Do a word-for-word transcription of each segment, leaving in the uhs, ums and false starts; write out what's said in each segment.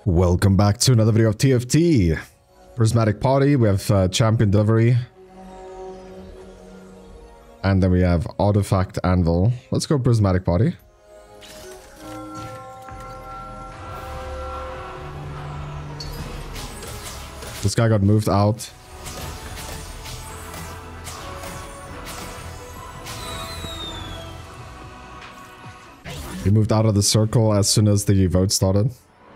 Welcome back to another video of T F T. Prismatic Party, we have uh, Champion Delivery. And then we have Artifact Anvil. Let's go Prismatic Party. This guy got moved out. He moved out of the circle as soon as the vote started.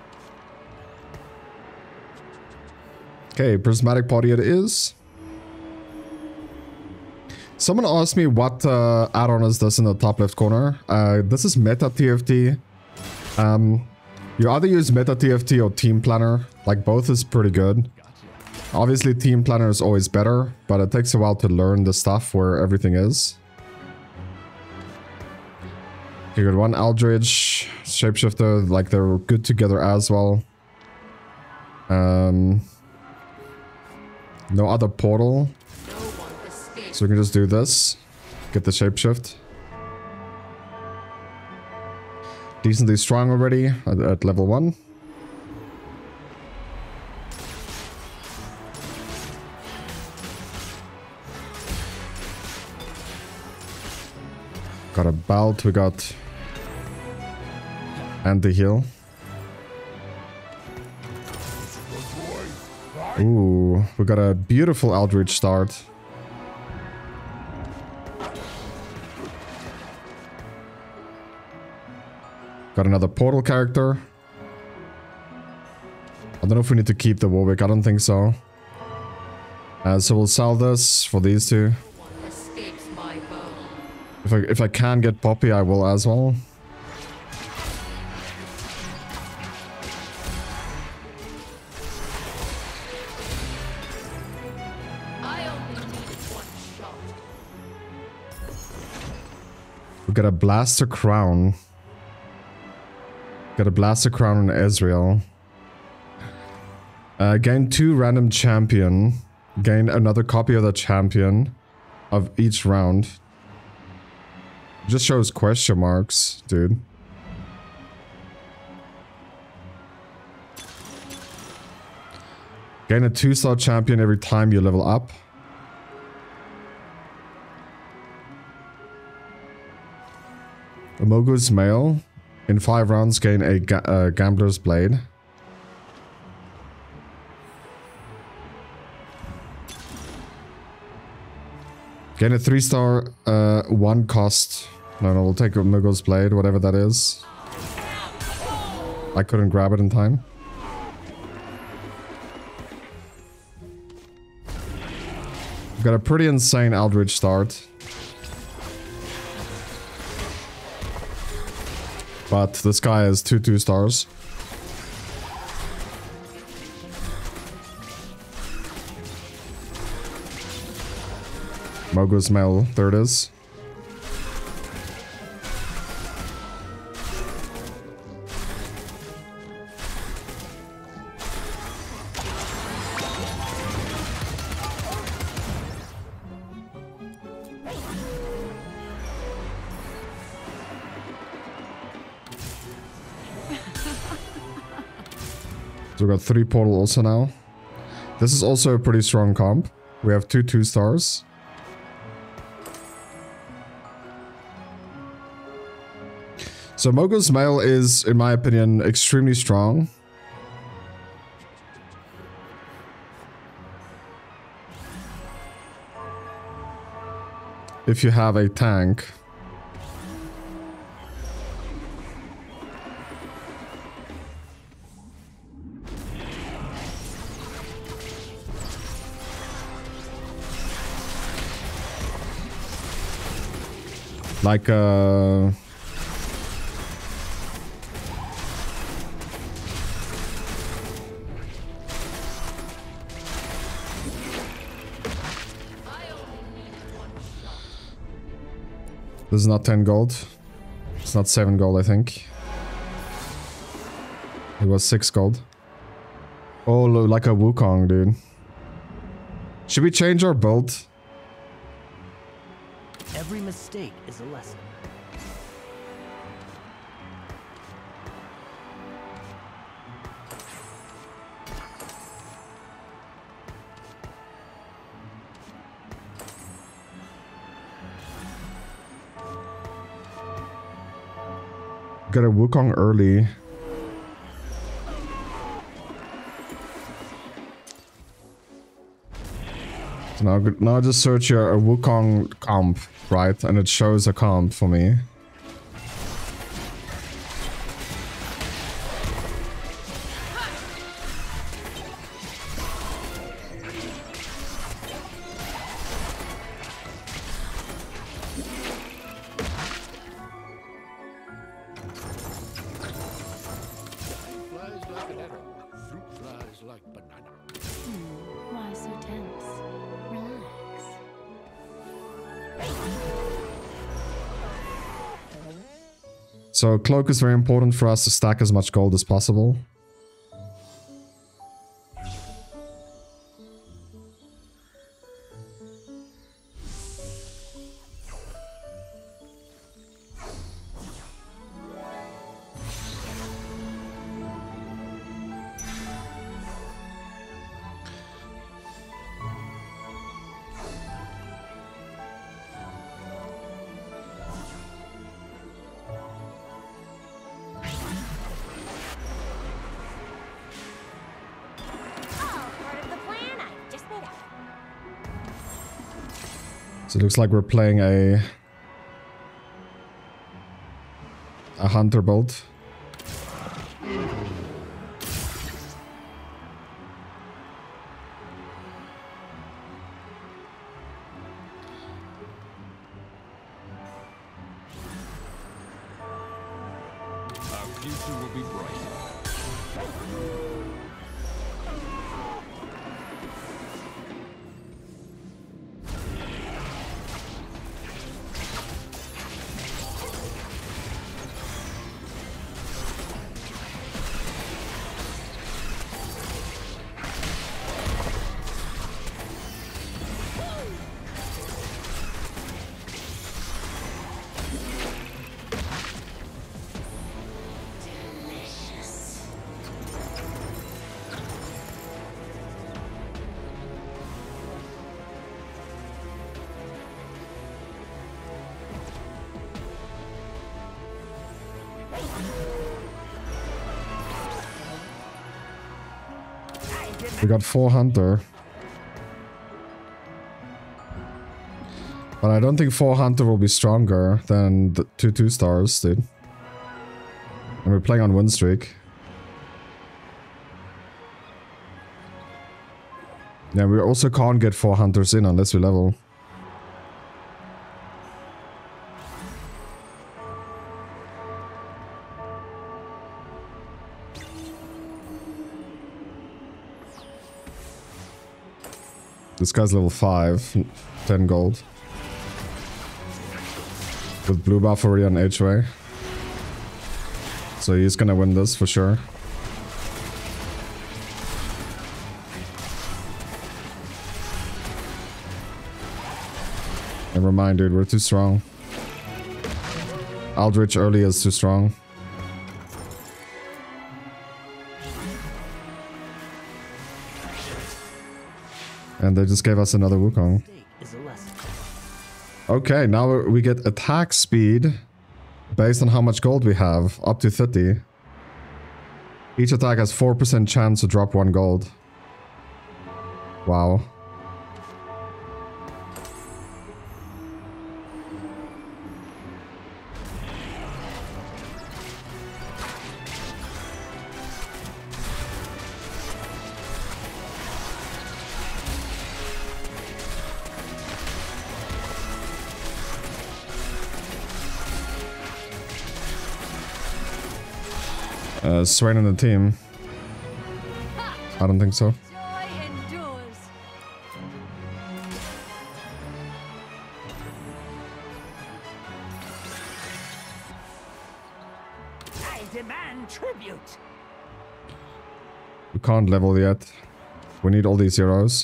Okay, Prismatic Party it is. Someone asked me what uh, add-on is this in the top left corner. Uh, this is Meta T F T. Um, you either use Meta T F T or Team Planner. Like, both is pretty good. Obviously, Team Planner is always better, but it takes a while to learn the stuff where everything is. You got one Eldritch, Shapeshifter, like they're good together as well. Um... No other portal. So we can just do this. Get the shapeshift. Decently strong already at, at level one. Got a belt, we got anti-heal. Ooh, we got a beautiful Eldritch start. Got another portal character. I don't know if we need to keep the Warwick, I don't think so. Uh, so we'll sell this for these two. If I, if I can get Poppy, I will as well. We got a Blaster Crown. Got a Blaster Crown on Ezreal. Uh, gain two random champion. Gain another copy of the champion of each round. Just shows question marks, dude. Gain a two-star champion every time you level up. Amogu's Mail. In five rounds, gain a ga uh, Gambler's Blade. Gain a three-star, uh, one cost. No, no, we'll take Amogu's Blade, whatever that is. I couldn't grab it in time. We've got a pretty insane Eldritch start. But this guy has two two stars. Amogu's Mail, there it is. So we got three portal also now. This is also a pretty strong comp. We have two two stars. So Amogu's Mail is, in my opinion, extremely strong. If you have a tank. Like, uh... this is not ten gold. It's not seven gold, I think. It was six gold. Oh, like a Wukong, dude. Should we change our build? Every mistake is a lesson. Got a Wukong early. So now, now I just search your a Wukong comp, right? And it shows a comp for me. So Cloak is very important for us to stack as much gold as possible. So it looks like we're playing a a hunter build. Our future will be bright. We got four hunter. But I don't think four hunter will be stronger than the two two stars, dude. And we're playing on win streak. Yeah, we also can't get four hunters in unless we level. This guy's level five, ten gold. With blue buff already on H-Way. So he's gonna win this for sure. Never mind, dude, we're too strong. Aldrich early is too strong. And they just gave us another Wukong. Okay, now we get attack speed based on how much gold we have, up to thirty. Each attack has four percent chance to drop one gold. Wow. Uh, Swain in the team. I don't think so. I demand tribute. We can't level yet. We need all these heroes.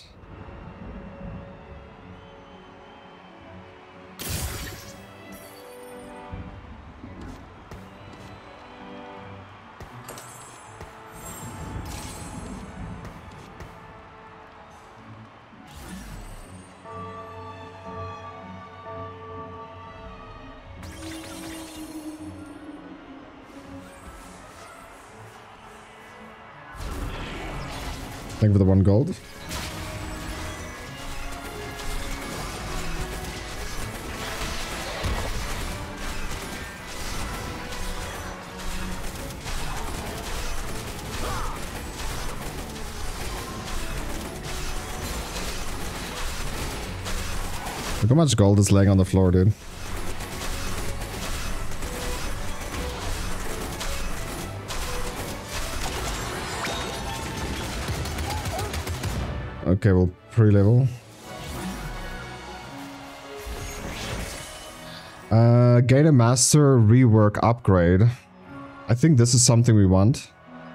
Thank you for the one gold. Look how much gold is laying on the floor, dude. Okay, we'll pre-level. Uh, gain a master rework upgrade. I think this is something we want.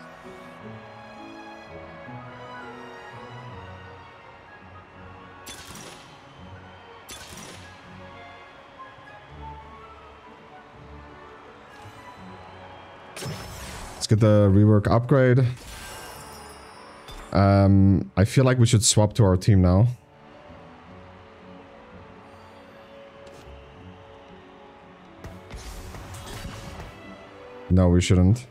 Let's get the rework upgrade. Um, I feel like we should swap to our team now. No, we shouldn't.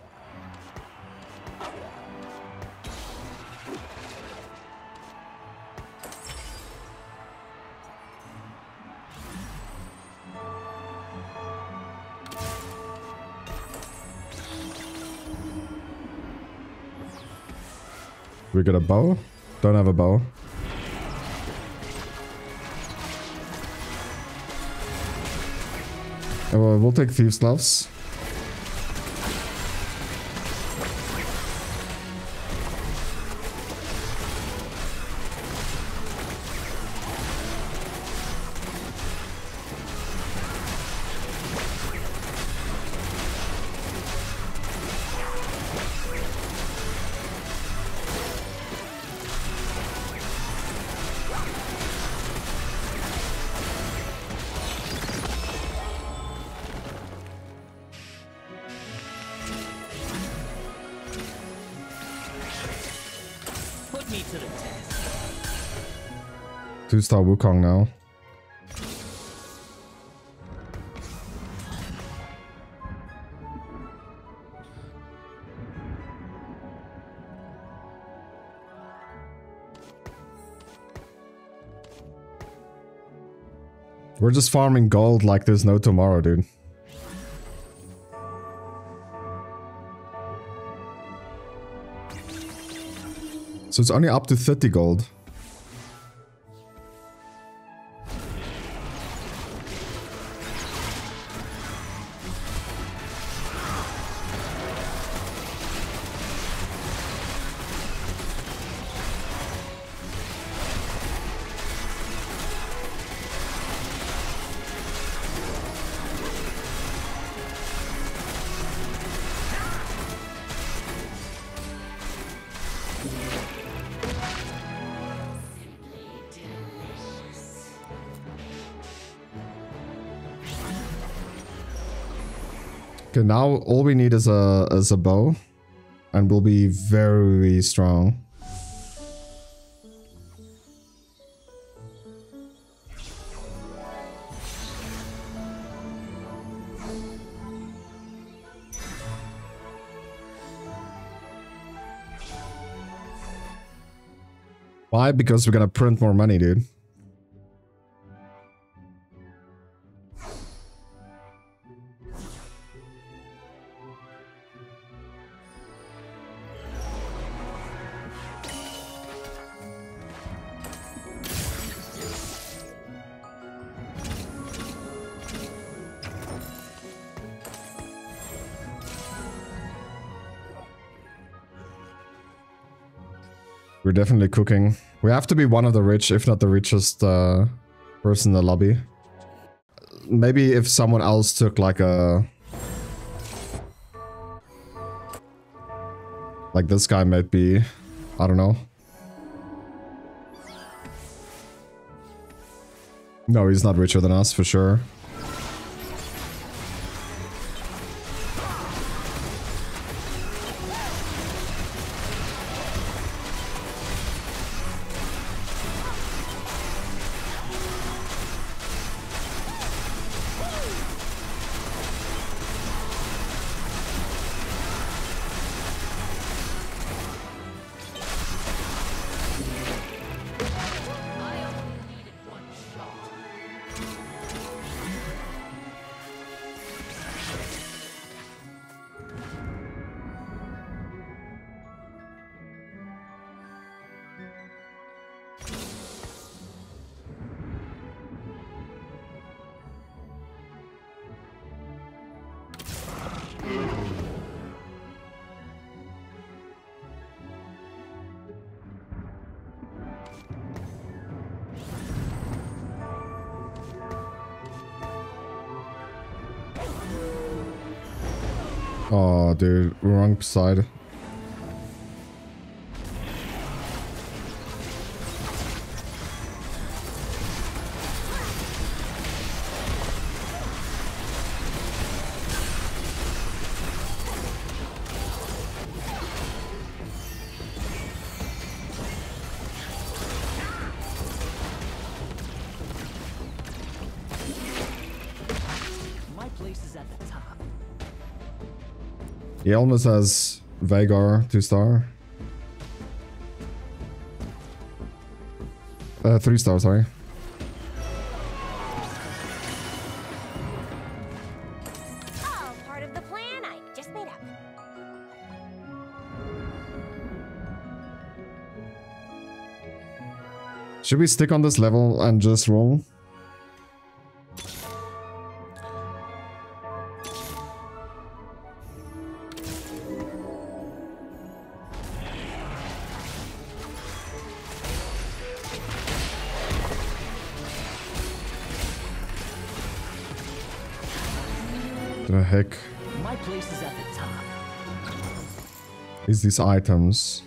We got a bow? Don't have a bow. Oh, well, we'll take Thieves' Gloves. Two-star Wukong now. We're just farming gold like there's no tomorrow, dude. So it's only up to thirty gold. Okay, now all we need is a is a bow, and we'll be very strong. Why? Because we're gonna print more money, dude. We're definitely cooking. We have to be one of the rich, if not the richest uh, person in the lobby. Maybe if someone else took like a... Like this guy might be... I don't know. No, he's not richer than us, for sure. Oh, dude. Wrong side. My place is at the top. He almost has Vagar two star. Uh, three star, sorry. All part of the plan I just made up. Should we stick on this level and just roll? The heck My place is at the top. is these items?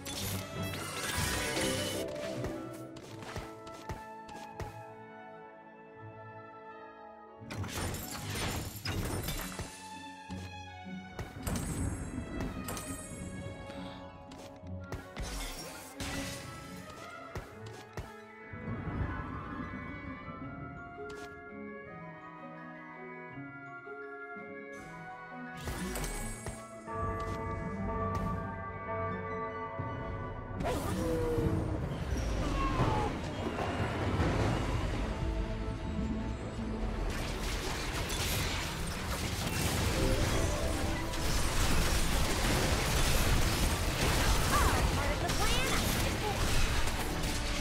Part of the plan I just made up.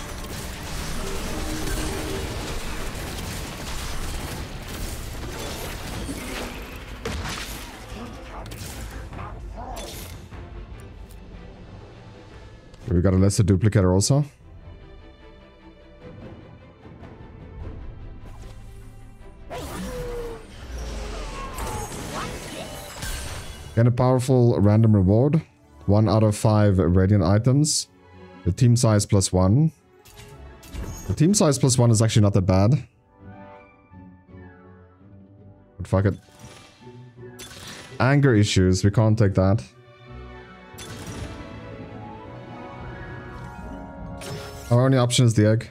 We got a lesser duplicator also. Get a powerful random reward. One out of five radiant items. The team size plus one. The team size plus one is actually not that bad. But fuck it. Anger issues, we can't take that. Our only option is the egg.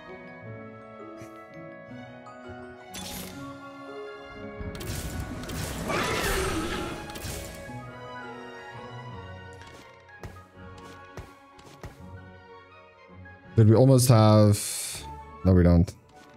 Did we almost have... No, we don't.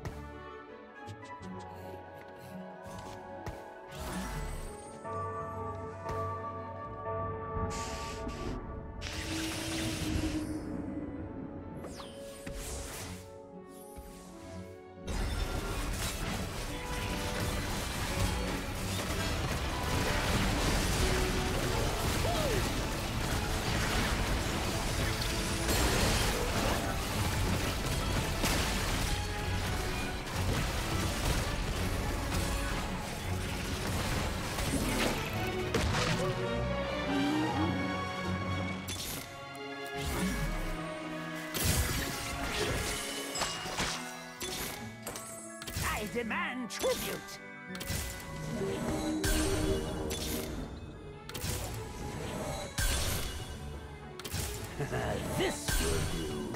I demand tribute. This will do.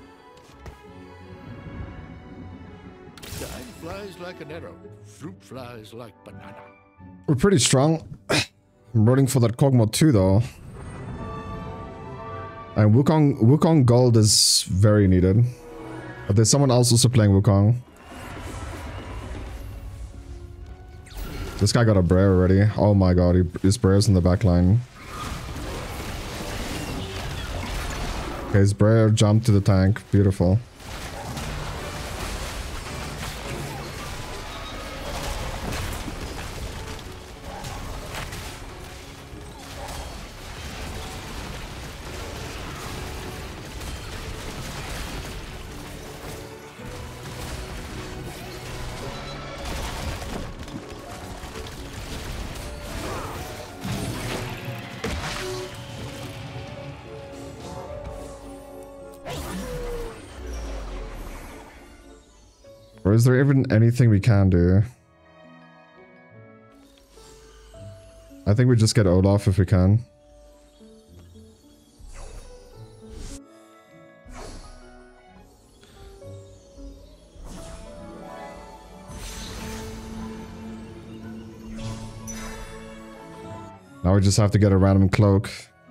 Time flies like an arrow. Fruit flies like banana. We're pretty strong. I'm rooting for that Kog'Maw too, though. And Wukong, Wukong gold is very needed. But there's someone else also playing Wukong. This guy got a Brer already. Oh my god, he, his Brer's in the back line. Okay, his Brer jumped to the tank. Beautiful. Or is there even anything we can do? I think we just get Olaf if we can. Now we just have to get a random cloak.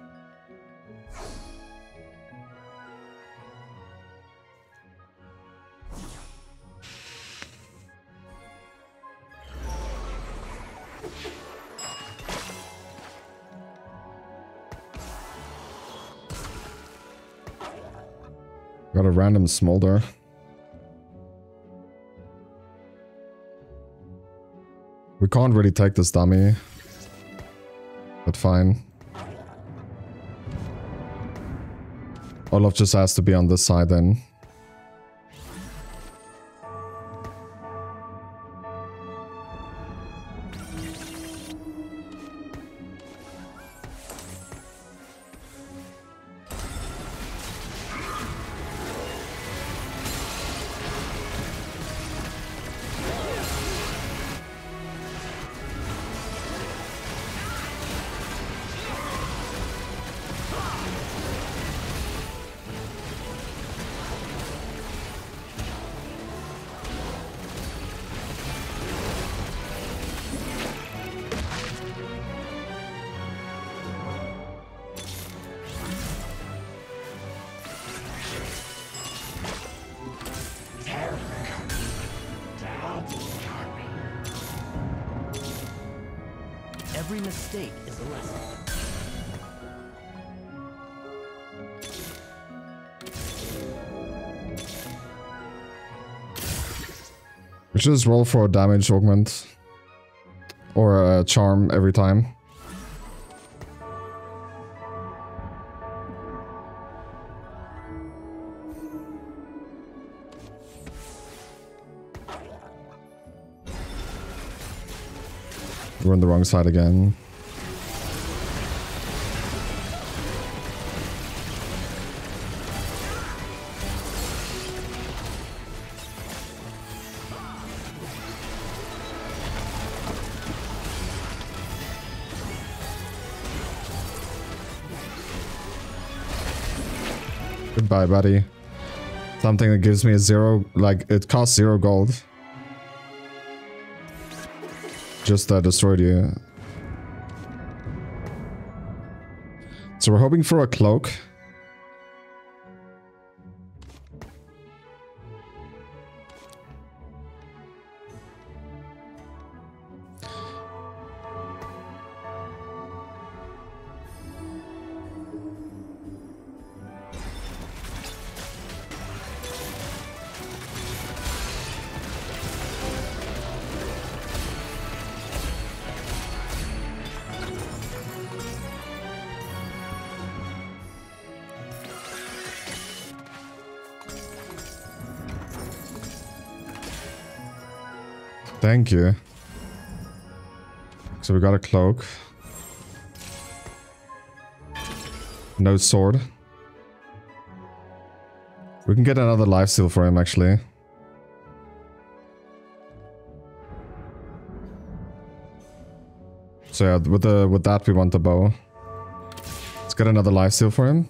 Got a random smolder. We can't really take this dummy. But fine. Olaf just has to be on this side then. Every mistake is a lesson. We should just roll for a damage augment. Or a charm every time. We're on the wrong side again. Goodbye, buddy. Something that gives me a zero, like, it costs zero gold. Just uh, destroyed you. So we're hoping for a cloak. Thank you. So we got a cloak. No sword. We can get another lifesteal for him, actually. So yeah, with the with that we want the bow. Let's get another lifesteal for him.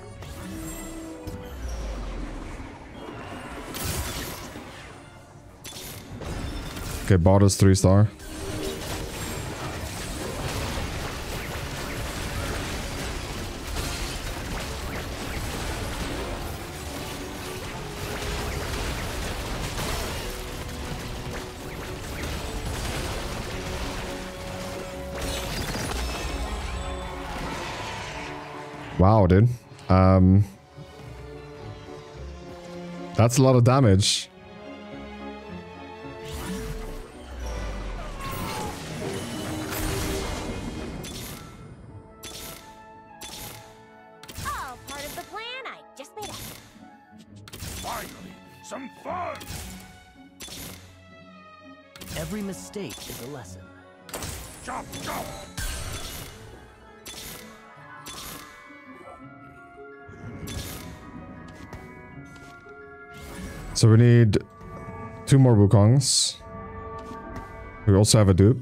Okay, bought us three star. Wow, dude. Um, that's a lot of damage. Every mistake is a lesson. Jump, jump. So we need two more Wukongs. We also have a dupe.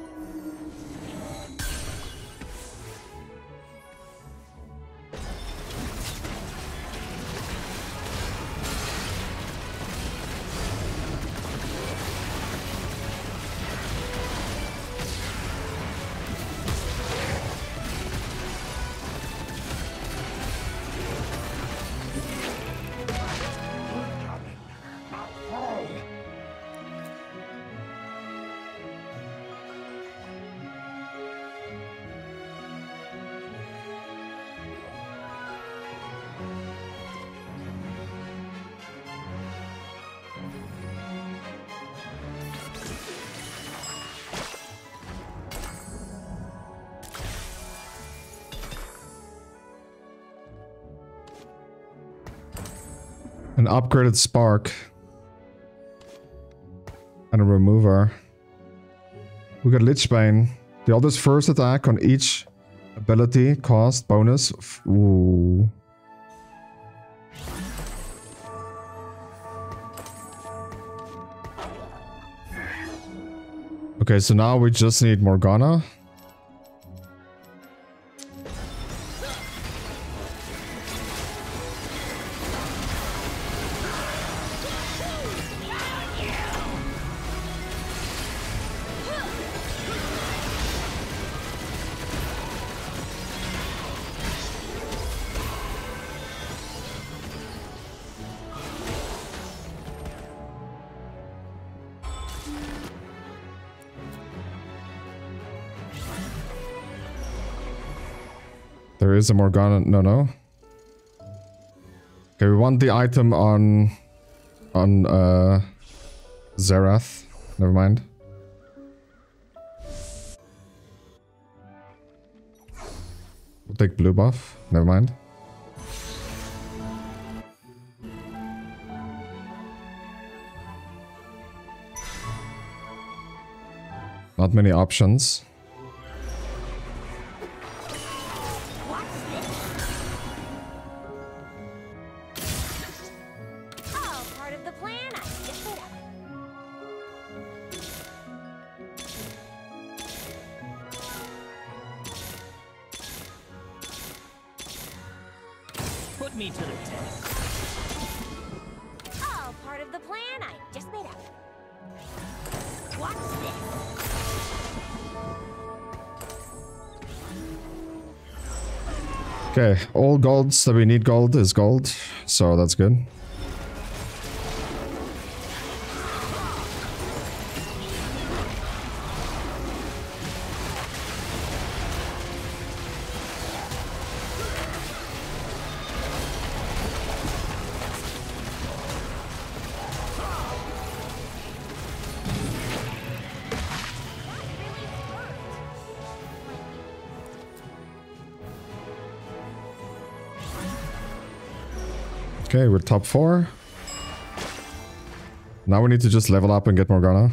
An upgraded spark. And a remover. We got Lichbane. The other's first attack on each ability cost bonus. Ooh. Okay, so now we just need Morgana. There is a Morgana. No, no. Okay, we want the item on... On, uh... Xerath. Never mind. We'll take blue buff. Never mind. Not many options. Put me to the test. All part of the plan I just made up. Watch this. Okay, all golds that we need gold is gold, so that's good. Okay, we're top four. Now we need to just level up and get Morgana.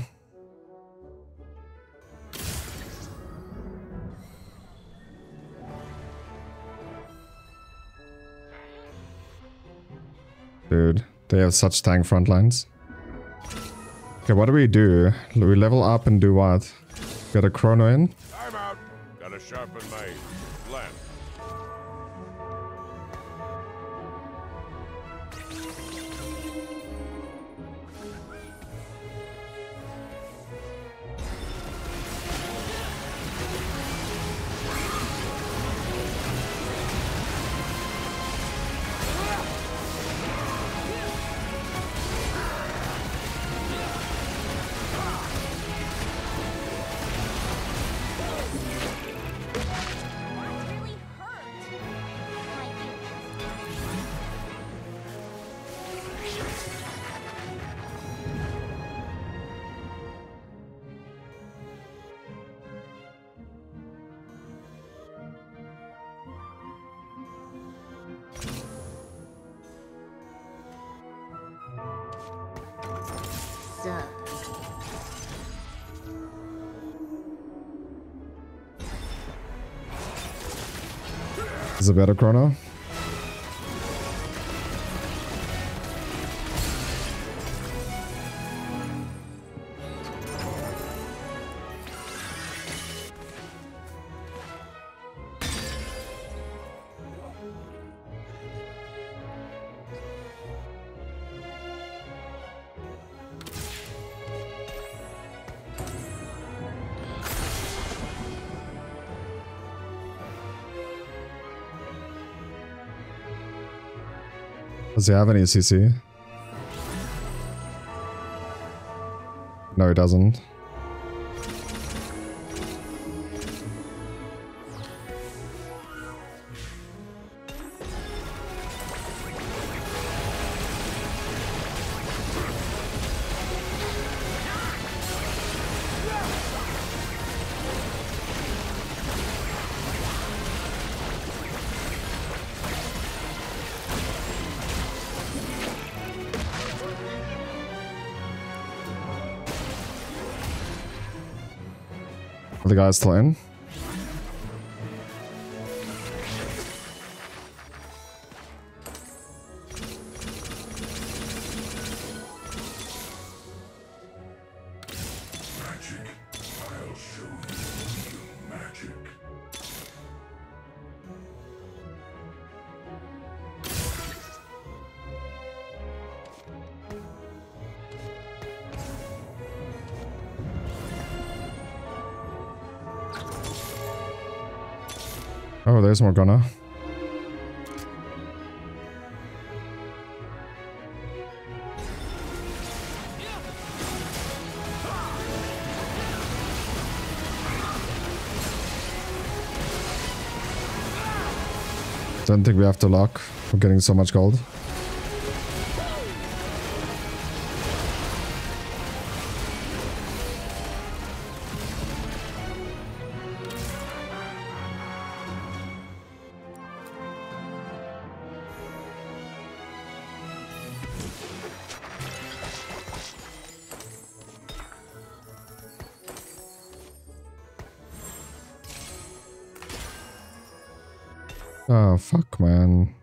Dude, they have such tank front lines. Okay, what do we do? We level up and do what? Get a chrono in? I'm out. Gotta sharpen my lens. Is a better chrono? Does he have any C C? No, he doesn't. Are the guys still in? Magic. I'll show you magic. Oh, there's Morgana. Don't think we have to lock. We're getting so much gold. Oh, fuck, man.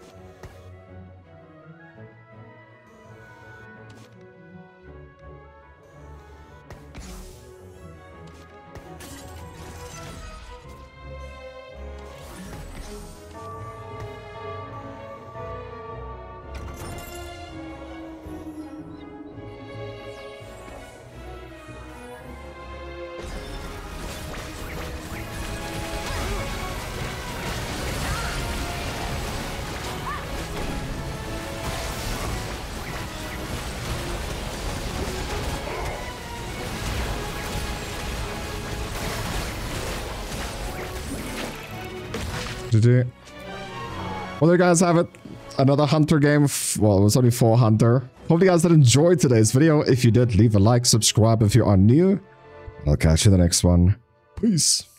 G G. Well, there you guys have it. Another Hunter game. Well, it was only four Hunter. Hope you guys did enjoy today's video. If you did, leave a like, subscribe if you are new. I'll catch you in the next one. Peace.